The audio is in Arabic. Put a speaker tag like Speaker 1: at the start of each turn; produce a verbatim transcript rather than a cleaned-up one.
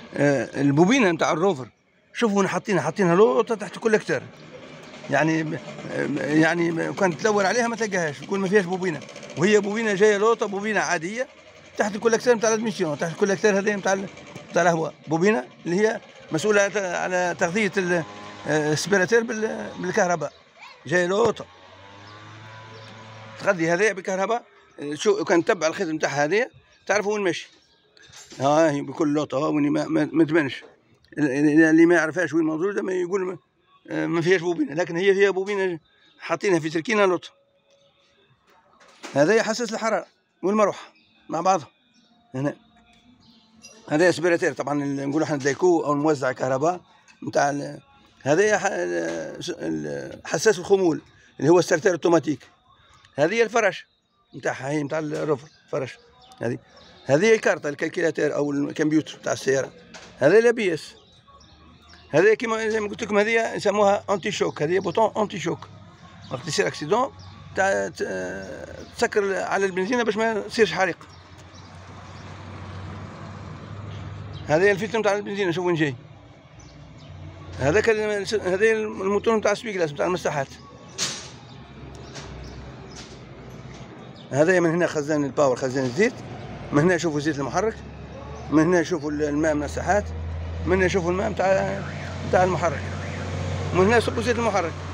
Speaker 1: آه البوبينه نتاع الروفر، شوفوا حاطينها حاطينها لوطه تحت الكولكتور، يعني يعني كان تدور عليها ما تلقاهاش، يكون ما فيهاش بوبينه، وهي بوبينه جايه لوطه، بوبينه عاديه تحت الكولكتور نتاع الادميسيون، تحت الكولكتور هذا نتاع نتاع الهواء، بوبينه اللي هي مسؤوله على تغذيه السبيراتير بالكهرباء، جايه لوطه تغذي هذه بالكهرباء. شو كان تتبع الخيط نتاعها هذه تعرفوا وين ماشي، ها هي بكل لوطه وين ما, ما, ما تبانش، اللي ما يعرفهاش وين موجوده ما يقول ما, ما فيهاش بوبينه، لكن هي فيها بوبينه حاطينها في تركينه لوطه. هذا يحسس الحراره والمروحه مع بعضها هنا. هذا اسبيراتير طبعا نقولوا احنا دايكو او الموزع كهرباء نتاع هذا حساس الخمول اللي هو ستارتر اوتوماتيك. هذه الفرش نتاعها هي نتاع الروفر فرش. هذه هذه الكارطه الكالكيلاتير او الكمبيوتر تاع السياره. هذا الا بي اس. هذا كيما زي ما قلت لكم هذه يسموها انتي شوك، هذه بوطون انتي شوك وقت يصير اكسيدون تاع تسكر على البنزينه باش ما يصيرش حريق. هذا الفلتر نتاع البنزينه شوف وين جاي. هذاك هذا الموتور نتاع السبيكلاس نتاع المساحات. هذا من هنا خزان الباور، خزان الزيت. من هنا شوفوا زيت المحرك، من هنا شوفوا الماء من الساحات، من هنا شوفوا الماء نتاع نتاع المحرك، من هنا صبوا زيت المحرك.